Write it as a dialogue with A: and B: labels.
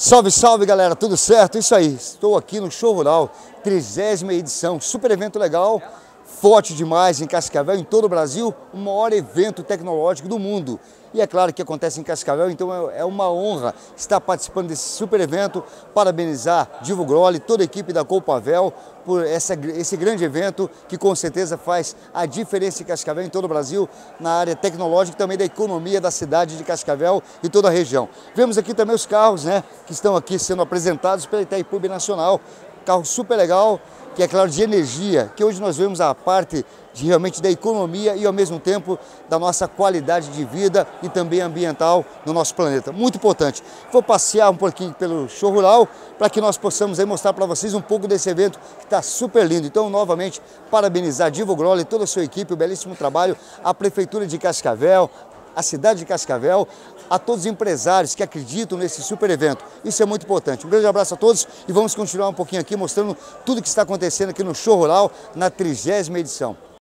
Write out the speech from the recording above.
A: Salve, salve galera, tudo certo? Isso aí, estou aqui no Show Rural, 30ª edição, super evento legal, forte demais em Cascavel, em todo o Brasil, o maior evento tecnológico do mundo. E é claro que acontece em Cascavel, então é uma honra estar participando desse super evento, parabenizar Divo Grolli, toda a equipe da Copavel por esse grande evento que com certeza faz a diferença em Cascavel, em todo o Brasil, na área tecnológica e também da economia da cidade de Cascavel e toda a região. Vemos aqui também os carros, que estão aqui sendo apresentados pela Itaipu Nacional, carro super legal, que é claro de energia, que hoje nós vemos a parte realmente da economia e ao mesmo tempo da nossa qualidade de vida e também ambiental no nosso planeta. Muito importante. Vou passear um pouquinho pelo Show Rural para que nós possamos aí mostrar para vocês um pouco desse evento que está super lindo. Então, novamente, parabenizar Divo Grolli e toda a sua equipe, o belíssimo trabalho, a Prefeitura de Cascavel, a cidade de Cascavel, a todos os empresários que acreditam nesse super evento. Isso é muito importante. Um grande abraço a todos e vamos continuar um pouquinho aqui mostrando tudo que está acontecendo aqui no Show Rural na 30ª edição.